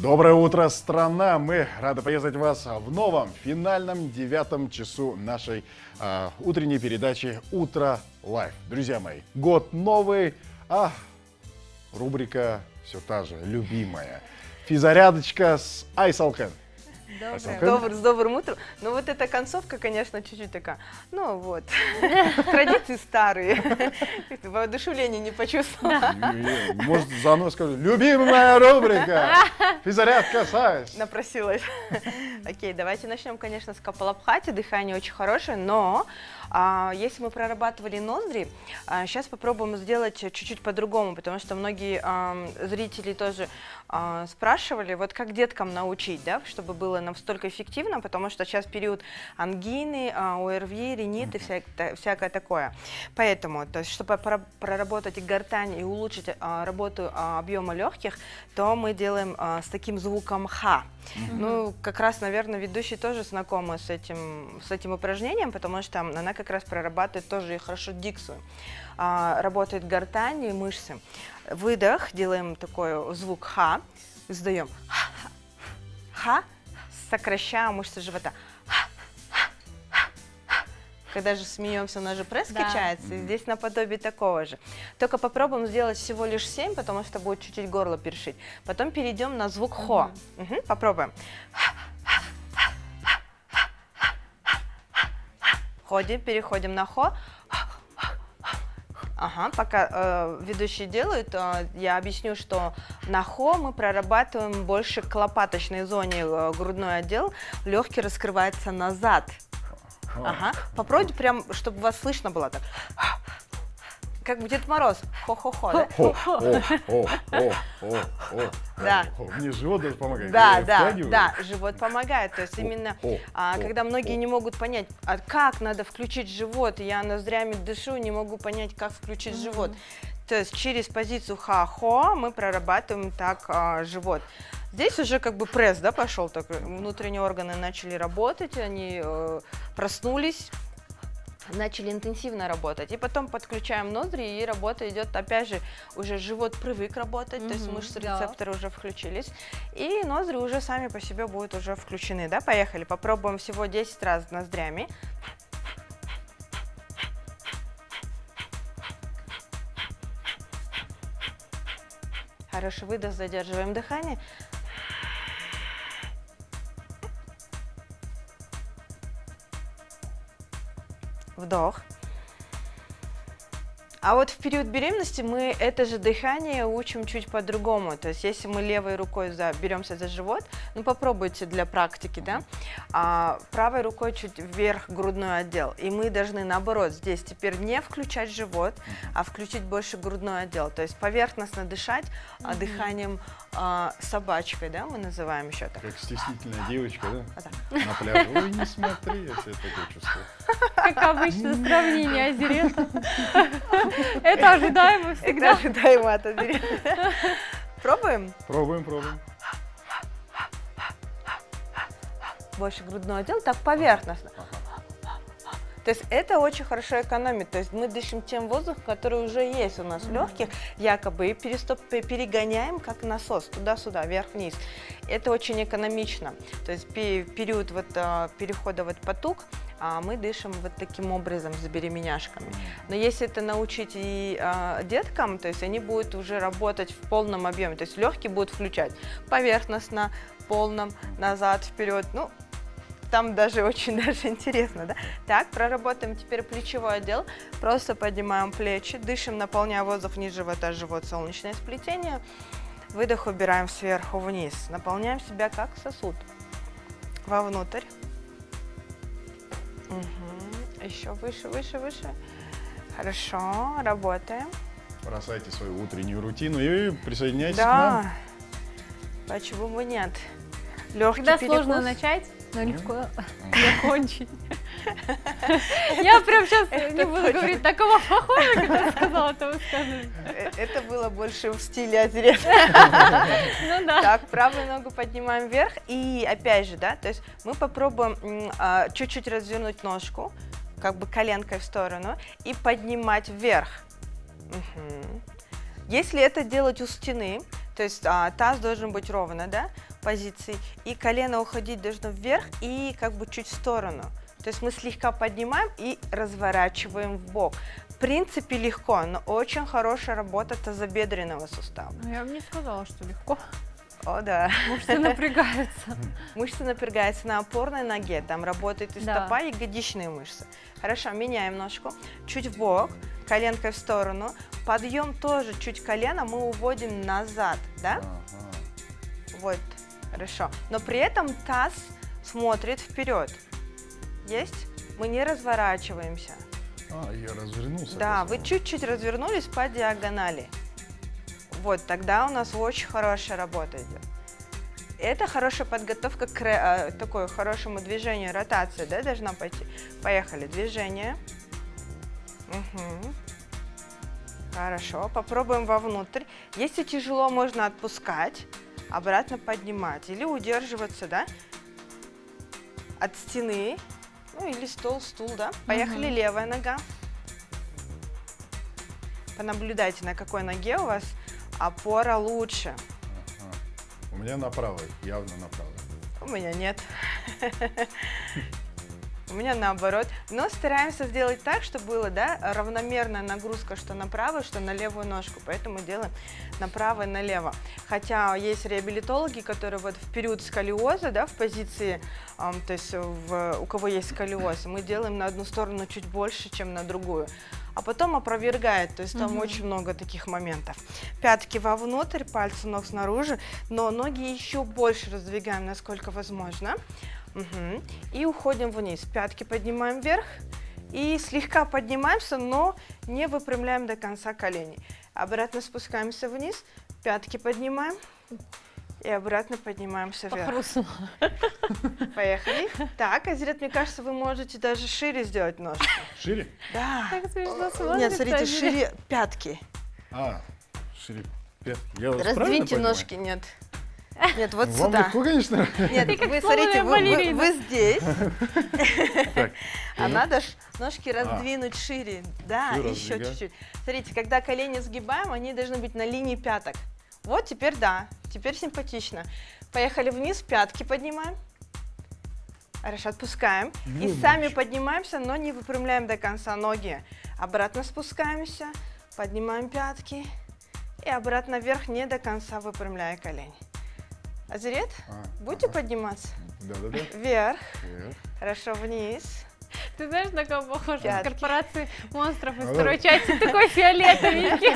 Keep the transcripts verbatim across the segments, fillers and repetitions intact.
Доброе утро, страна! Мы рады приветствовать вас в новом, финальном девятом часу нашей э, утренней передачи «Утро Лайв». Друзья мои, год новый, а рубрика все та же, любимая. Физзарядочка с Айсалкен. Добрый, с добрым утром. Ну вот эта концовка, конечно, чуть-чуть такая, ну вот, традиции старые, воодушевления не почувствовала. Может, заодно скажу, любимая рубрика, физзарядка с Айс. Напросилась. Окей, давайте начнем, конечно, с Капалабхати, дыхание очень хорошее, но а, если мы прорабатывали ноздри, а, сейчас попробуем сделать чуть-чуть по-другому, потому что многие а, зрители тоже а, спрашивали, вот как деткам научить, да, чтобы было настолько эффективно, потому что сейчас период ангины, а, ОРВИ, ринит и вся, та, всякое такое. Поэтому, то есть, чтобы проработать гортань и улучшить а, работу а, объема легких, то мы делаем а, с таким звуком ха. Mm-hmm. Ну, как раз, наверное, ведущие тоже знакомы с этим, с этим упражнением, потому что она как раз прорабатывает тоже и хорошо дикцию. А, работает гортань и мышцы. Выдох, делаем такой звук ха, издаем ха, ха, сокращаем мышцы живота. Ха, ха, ха, ха. Когда же смеемся, у нас же пресс да. качается, и здесь наподобие такого же. Только попробуем сделать всего лишь семь, потому что будет чуть-чуть горло першить. Потом перейдем на звук хо. Угу. Угу, попробуем. Ходим, переходим на хо. Ага, пока э, ведущие делают, э, я объясню, что на хо мы прорабатываем больше к лопаточной зоне э, грудной отдел, легкий раскрывается назад. Ага, попробуйте прям, чтобы вас слышно было так. Как бы Дед Мороз. Хо-хо-хо, да? Хо-хо-хо. Да. Мне живот даже помогает. Да, да, да, живот помогает. То есть именно, а, когда многие не могут понять, а как надо включить живот, я ноздрями дышу, не могу понять, как включить mm-hmm. живот. То есть через позицию ха-хо мы прорабатываем так а, живот. Здесь уже как бы пресс, да, пошел, так внутренние органы начали работать, они э, проснулись. Начали интенсивно работать, и потом подключаем ноздри, и работа идет, опять же, уже живот привык работать, mm-hmm, то есть мышцы, рецепторы да. уже включились, и ноздри уже сами по себе будут уже включены, да, поехали, попробуем всего десять раз ноздрями. Хороший выдох, задерживаем дыхание. Вдох. А вот в период беременности мы это же дыхание учим чуть по-другому. То есть если мы левой рукой за, беремся за живот, ну попробуйте для практики, да, а правой рукой чуть вверх грудной отдел. И мы должны наоборот здесь теперь не включать живот, а включить больше грудной отдел. То есть поверхностно дышать а, дыханием а, собачкой, да, мы называем еще так. Как стеснительная девочка, да? Вот так. На пляже. Ой, не смотри, я себя такое чувствую. Как обычно, сравнение озерет. Это ожидаемо всегда. Это ожидаемо от озерет. Пробуем? Пробуем, пробуем. Больше грудной отдел, так поверхностно. То есть это очень хорошо экономит. То есть мы дышим тем воздухом, который уже есть у нас в легких, якобы, и перестоп, перегоняем как насос туда-сюда, вверх-вниз. Это очень экономично. То есть в период вот, перехода в поток мы дышим вот таким образом с беременяшками. Но если это научить и а, деткам, то есть они будут уже работать в полном объеме. То есть легкие будут включать поверхностно, полном, назад, вперед. Ну, там даже очень даже интересно, да? Так, проработаем теперь плечевой отдел. Просто поднимаем плечи, дышим, наполняя воздух вниз живота, живот, солнечное сплетение. Выдох убираем сверху вниз. Наполняем себя как сосуд. Вовнутрь. Угу. Еще выше, выше, выше. Хорошо, работаем. Бросайте свою утреннюю рутину и присоединяйтесь да. к нам. Почему бы нет? Легкий Когда перекус. сложно начать, но легко закончить. Я прям сейчас не буду говорить такого похожего, как ты сказала, это высказывание. Это было больше в стиле озерет. Ну да. Так, правую ногу поднимаем вверх. И опять же, да, то есть мы попробуем чуть-чуть развернуть ножку, как бы коленкой в сторону, и поднимать вверх. Если это делать у стены, то есть а, таз должен быть ровно, да, позиции, и колено уходить должно вверх и как бы чуть в сторону. То есть мы слегка поднимаем и разворачиваем в бок. В принципе легко, но очень хорошая работа тазобедренного сустава. Я бы не сказала, что легко. О, да. Мышцы напрягаются. Мышцы напрягаются на опорной ноге, там работает и Да. стопа, и ягодичные мышцы. Хорошо, меняем ножку, чуть в бок, коленкой в сторону. Подъем тоже чуть колено мы уводим назад, да? Ага. Вот, хорошо. Но при этом таз смотрит вперед. Есть? Мы не разворачиваемся. А, я развернулся. Да, вы оказывается. чуть-чуть развернулись по диагонали. Вот, тогда у нас очень хорошая работа идет. Это хорошая подготовка к ре- э, такой хорошему движению, ротация, да, должна пойти. Поехали, движение. Мгм. Хорошо, попробуем вовнутрь. Если тяжело, можно отпускать, обратно поднимать или удерживаться, да, от стены, ну или стол, стул, да. Поехали, Мгм. левая нога. Понаблюдайте, на какой ноге у вас опора лучше. Ага. У меня на правой, явно на правой. У меня нет. У меня наоборот. Но стараемся сделать так, чтобы была, да, равномерная нагрузка что на правую, что на левую ножку. Поэтому делаем направо и налево. Хотя есть реабилитологи, которые вот в период сколиоза, да, в позиции, эм, то есть в, у кого есть сколиоз, мы делаем на одну сторону чуть больше, чем на другую. А потом опровергает, то есть там Мгм. очень много таких моментов. Пятки вовнутрь, пальцы ног снаружи, но ноги еще больше раздвигаем, насколько возможно. Мгм. И уходим вниз. Пятки поднимаем вверх и слегка поднимаемся, но не выпрямляем до конца колени. Обратно спускаемся вниз, пятки поднимаем и обратно поднимаемся вверх. Похрустнула. Поехали. Так, Азирет, мне кажется, вы можете даже шире сделать ножки. Шире? Да. Так смешно Нет, смотрится, смотрите, Азирет. шире пятки. А, шире. пят- Я вас правильно Раздвиньте понимаю? ножки, нет. Нет, вот Вам сюда. легко, конечно. Нет, Ты как вы сломанная смотрите, вы, вы- балерина. вы здесь, Так, а надо ж ножки раздвинуть шире. Да, Шире еще раздвигать. чуть-чуть. Смотрите, когда колени сгибаем, они должны быть на линии пяток. Вот теперь да, теперь симпатично. Поехали вниз, пятки поднимаем. Хорошо, отпускаем. И Ну, сами мальчик. поднимаемся, но не выпрямляем до конца ноги. Обратно спускаемся, поднимаем пятки. И обратно вверх, не до конца выпрямляя колени. Азирет, А, будете ага. подниматься? Да-да-да. Вверх. Вверх. Хорошо, вниз. Ты знаешь, на кого похоже? С Пятки. корпорации монстров из А, второй да. части, такой фиолетовенький.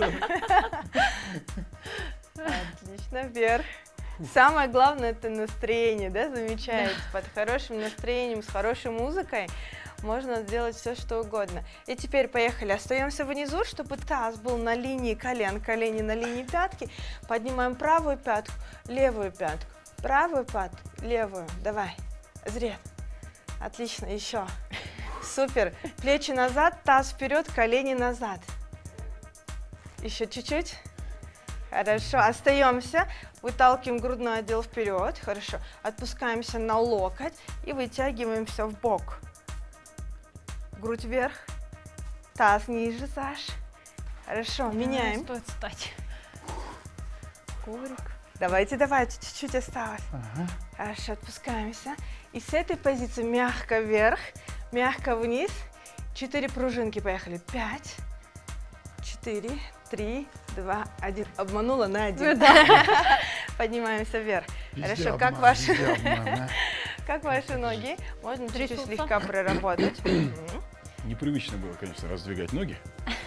Отлично, вверх. Самое главное это настроение, да, замечаете? Под хорошим настроением, с хорошей музыкой можно сделать все, что угодно. И теперь поехали, остаемся внизу, чтобы таз был на линии колен, колени на линии пятки. Поднимаем правую пятку, левую пятку, правую пятку, левую. Давай, Азирет. Отлично, еще. Супер. Плечи назад, таз вперед, колени назад. Еще чуть-чуть. Хорошо, остаемся, выталкиваем грудной отдел вперед, хорошо, отпускаемся на локоть и вытягиваемся в бок. Грудь вверх, таз ниже, Саш. Хорошо, меняем. Стоит встать. Коврик. Давайте, давайте, чуть-чуть осталось. Ага. Хорошо, отпускаемся. И с этой позиции мягко вверх, мягко вниз. Четыре пружинки, поехали. Пять, четыре, три, два, один. Обманула на один. Поднимаемся вверх. Везде Хорошо, как обман, ваши, везде обман, а. как ваши ноги? Можно чуть-чуть Трясутся. слегка проработать. Мгм. Непривычно было, конечно, раздвигать ноги.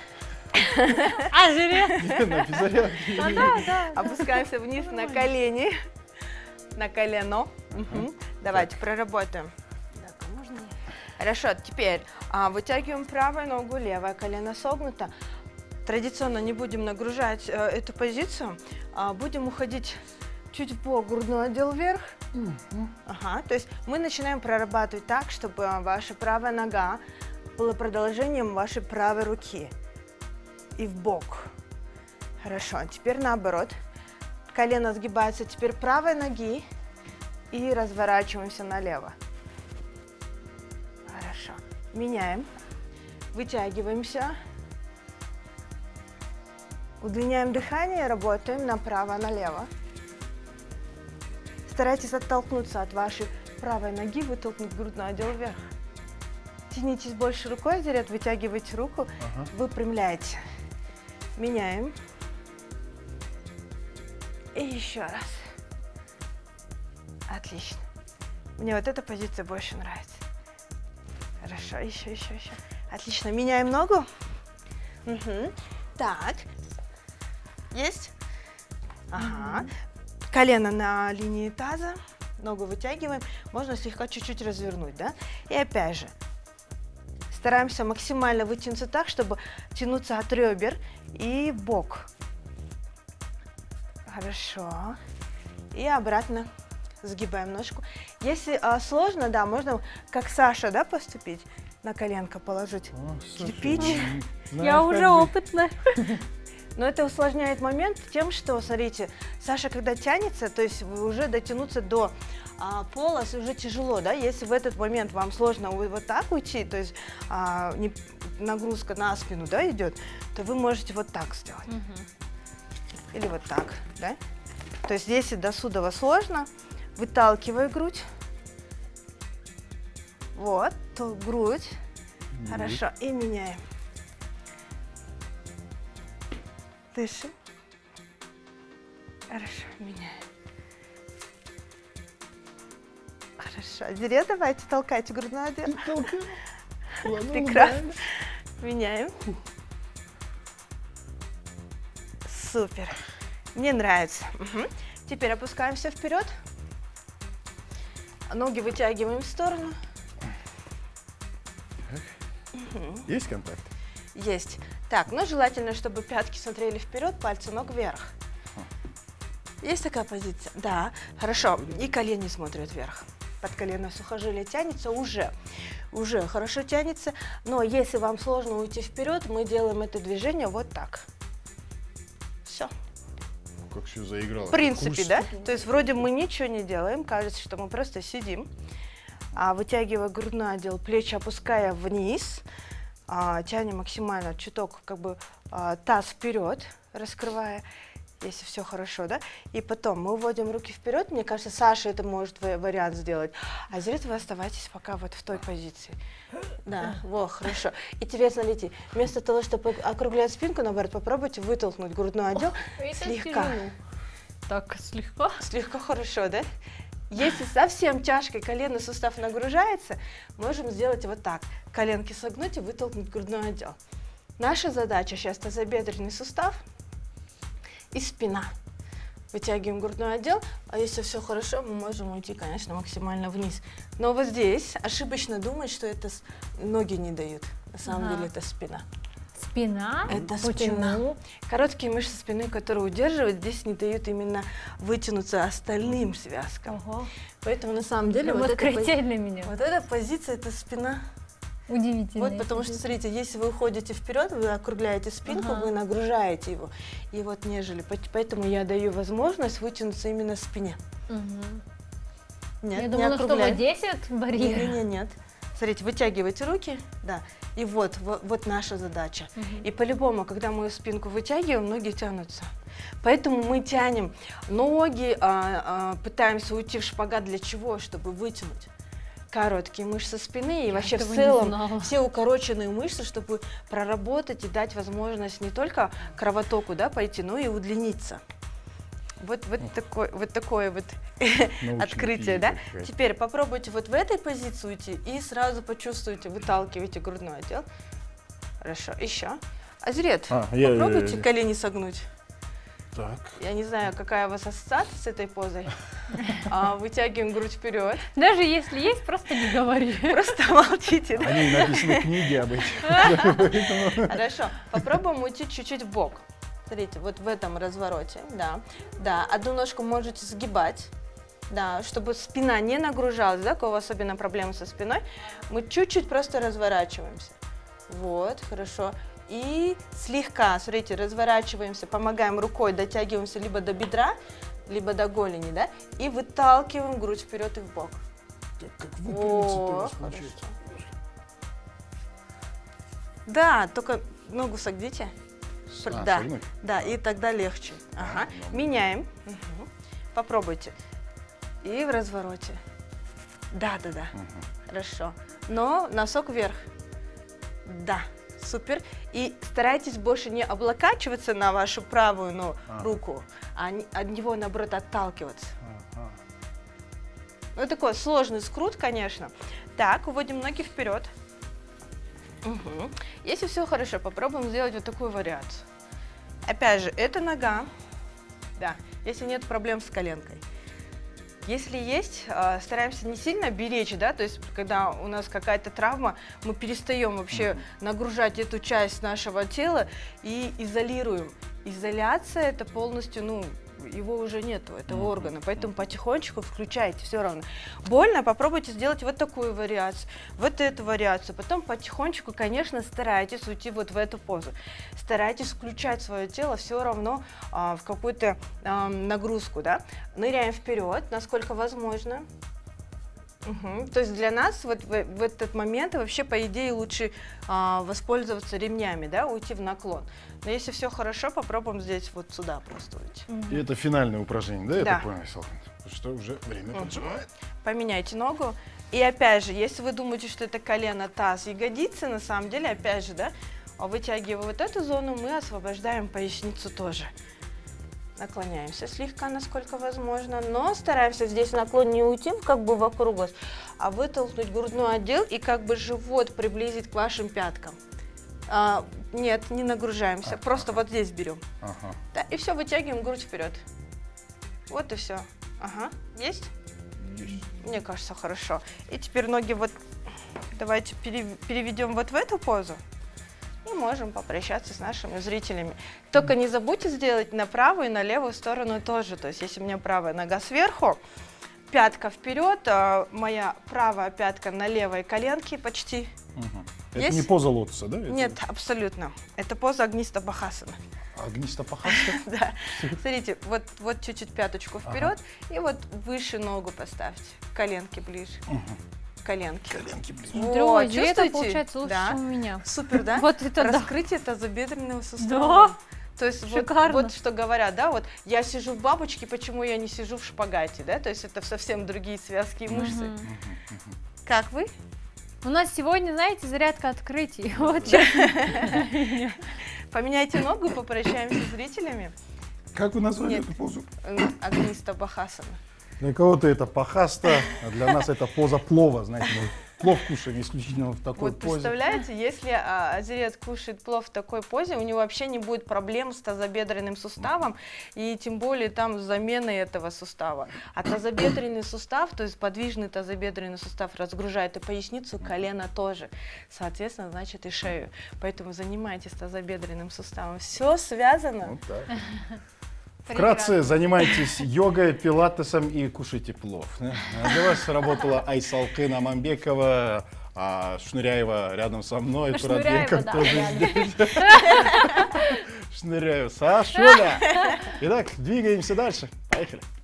А, Азирет. На физзарядке. А, да, да. Опускаемся вниз на колени, на колено. Мгм. Давайте проработаем. Так, а можно я? Хорошо, теперь а, вытягиваем правую ногу, левое колено согнуто. Традиционно не будем нагружать э, эту позицию, а будем уходить чуть в бок, грудной отдел вверх. Ага, то есть мы начинаем прорабатывать так, чтобы а, ваша правая нога была продолжением вашей правой руки и в бок. Хорошо, теперь наоборот. Колено сгибается теперь правой ноги и разворачиваемся налево. Хорошо, меняем, вытягиваемся. Удлиняем дыхание, работаем направо-налево. Старайтесь оттолкнуться от вашей правой ноги, вытолкнуть грудной отдел вверх. Тянитесь больше рукой, Азирет, вытягивайте руку, ага. Выпрямляйте. Меняем. И еще раз. Отлично. Мне вот эта позиция больше нравится. Хорошо, еще, еще, еще. Отлично. Меняем ногу. Угу. Так. Есть? Ага. Колено на линии таза. Ногу вытягиваем. Можно слегка чуть-чуть развернуть, да? И опять же. Стараемся максимально вытянуться так, чтобы тянуться от ребер и в бок. Хорошо. И обратно сгибаем ножку. Если а, сложно, да, можно, как Саша, да, поступить. На коленко положить О, кирпич. Саша, я уже опытная. Но это усложняет момент тем, что, смотрите, Саша, когда тянется, то есть уже дотянуться до а, пола уже тяжело, да, если в этот момент вам сложно вот так уйти, то есть а, не, нагрузка на спину, да, идет, то вы можете вот так сделать. Угу. Или вот так, да. То есть если до сюда сложно, выталкивай грудь. Вот, то грудь. Mm-hmm. Хорошо, и меняем. Дышим. Хорошо, меняем. Хорошо. Азирет, давайте толкайте грудной отдел. Прекрасно. Меняем. Супер. Мне нравится. Угу. Теперь опускаемся вперед. Ноги вытягиваем в сторону. Угу. Есть контакт? Есть. Так, но желательно, чтобы пятки смотрели вперед, пальцы ног вверх. Есть такая позиция? Да. Хорошо. И колени смотрят вверх. Подколенное сухожилие тянется уже. Уже хорошо тянется. Но если вам сложно уйти вперед, мы делаем это движение вот так. Все. Как все заиграло. В принципе, да? То есть вроде мы ничего не делаем, кажется, что мы просто сидим. А, вытягивая грудной отдел, плечи опуская вниз, а, тянем максимально чуток, как бы а, таз вперед, раскрывая, если все хорошо, да? И потом мы уводим руки вперед. Мне кажется, Саша это может вариант сделать. А Азирет, вы оставайтесь пока вот в той позиции. Да, во, хорошо. И теперь, смотрите, вместо того, чтобы округлять спинку, наоборот, попробуйте вытолкнуть грудной отдел О, слегка. Так, слегка? Слегка хорошо, да? Если совсем тяжко коленный сустав нагружается, можем сделать вот так. Коленки согнуть и вытолкнуть грудной отдел. Наша задача сейчас тазобедренный сустав и спина. Вытягиваем грудной отдел, а если все хорошо, мы можем уйти, конечно, максимально вниз. Но вот здесь ошибочно думать, что это ноги не дают. На самом ага. деле это спина. Спина? Это Почему? спина. Короткие мышцы спины, которые удерживают, здесь не дают именно вытянуться остальным связкам. Ого. Поэтому на самом деле вот, вот, эта, для меня. вот эта позиция, это спина. Удивительно. Вот потому что, смотрите, если вы уходите вперед, вы округляете спинку, ага. вы нагружаете его. И вот нежели, поэтому я даю возможность вытянуться именно в спине. Угу. Нет, я думала, что вот здесь вот барьер. Нет, нет, нет. Смотрите, вытягивайте руки, да, и вот, вот, вот наша задача. Угу. И по-любому, когда мы спинку вытягиваем, ноги тянутся. Поэтому мы тянем ноги, а, а, пытаемся уйти в шпагат для чего? Чтобы вытянуть короткие мышцы спины и я вообще в целом все укороченные мышцы, чтобы проработать и дать возможность не только кровотоку, да, пойти, но и удлиниться. Вот, вот, такой, вот такое вот открытие, да? Теперь попробуйте вот в этой позиции уйти и сразу почувствуйте, выталкивайте грудной отдел. Хорошо, еще. Азирет, а, попробуйте я, я, я. колени согнуть. Так. Я не знаю, какая у вас ассоциация с этой позой. А, вытягиваем грудь вперед. Даже если есть, просто не говори. Просто молчите. Да? Они написаны книги об этом. Хорошо, попробуем уйти чуть-чуть в бок. Смотрите, вот в этом развороте, да, да, одну ножку можете сгибать, да, чтобы спина не нагружалась, да, у кого особенно проблемы со спиной, мы чуть-чуть просто разворачиваемся, вот, хорошо, и слегка, смотрите, разворачиваемся, помогаем рукой, дотягиваемся либо до бедра, либо до голени, да, и выталкиваем грудь вперед и в бок. Так, как выпрямиться, да, только ногу согните. С- а, да, согнуть. да, и тогда легче. Ага. Меняем. Мгм. Попробуйте. И в развороте. Да, да, да. Мгм. Хорошо. Но носок вверх. Да, супер. И старайтесь больше не облокачиваться на вашу правую ну, Ага. руку, а не- от него, наоборот, отталкиваться. Ага. Ну, такой сложный скрут, конечно. Так, уводим ноги вперед. Мгм. Если все хорошо, попробуем сделать вот такую вариацию. Опять же, это нога. Да, если нет проблем с коленкой. Если есть, э, стараемся не сильно беречь, да, то есть когда у нас какая-то травма, мы перестаем вообще нагружать эту часть нашего тела и изолируем. Изоляция это полностью, ну, его уже нету, этого Мгм. органа, поэтому потихонечку включайте, все равно. Больно, попробуйте сделать вот такую вариацию, вот эту вариацию, потом потихонечку, конечно, старайтесь уйти вот в эту позу. Старайтесь включать свое тело все равно а, в какую-то а, нагрузку, да. Ныряем вперед, насколько возможно. Мгм. То есть для нас вот в, в этот момент вообще, по идее, лучше а, воспользоваться ремнями, да, уйти в наклон. Но если все хорошо, попробуем здесь вот сюда просто уйти. И это финальное упражнение, да, я Да. так понял, Салхан? Потому что уже время Мгм. поджимает. Поменяйте ногу. И опять же, если вы думаете, что это колено, таз, ягодицы, на самом деле, опять же, да, а вытягивая вот эту зону, мы освобождаем поясницу тоже. Наклоняемся слегка, насколько возможно, но стараемся здесь в наклон не уйти как бы в округлость, а вытолкнуть грудной отдел и как бы живот приблизить к вашим пяткам. А, нет, не нагружаемся, А, просто вот здесь берем. Ага. Да, и все, вытягиваем грудь вперед. Вот и все. Ага, есть? Есть. Мне кажется, хорошо. И теперь ноги вот, давайте пере- переведем вот в эту позу. И можем попрощаться с нашими зрителями. Только не забудьте сделать на правую и на левую сторону тоже. То есть, если у меня правая нога сверху, пятка вперед, а моя правая пятка на левой коленке почти. Мгм. Это Есть? не поза лотоса, да? Это Нет, абсолютно. Это поза Агниста Бахасана. Огнистопахаска? Да. Смотрите, вот, вот чуть-чуть пяточку вперед, и вот выше ногу поставьте, коленки ближе, коленки. Коленки ближе. Смотрю, Вот, это чувствуете? получается лучше, Да. чем у меня. Супер, да? Вот это да. Раскрытие тазобедренного сустава. Да. То есть вот, Шикарно. вот что говорят, да, вот я сижу в бабочке, почему я не сижу в шпагате, да, то есть это совсем другие связки и мышцы. Мгм. Как вы? У нас сегодня, знаете, зарядка открытий. Вот честно. Поменяйте ногу, попрощаемся с зрителями. Как вы назвали Нет. эту позу? Агниста Бахасана. Для кого-то это пахаста, а для нас это поза плова, знаете, мы плов кушаем исключительно в такой Вот позе. представляете, если а, азиат кушает плов в такой позе, у него вообще не будет проблем с тазобедренным суставом и тем более там с заменой этого сустава. А тазобедренный сустав, то есть подвижный тазобедренный сустав разгружает и поясницу, колено тоже. Соответственно, значит и шею. Поэтому занимайтесь тазобедренным суставом. Все связано. Вот так. Вкратце, занимайтесь йогой, пилатесом и кушайте плов. да? А для вас работала Айсалкын Аманбекова, а Шныряева рядом со мной, Ну, Туратбеков Шныряева, да, тоже рядом. здесь. Шныряева, Сашуля. Итак, двигаемся дальше. Поехали.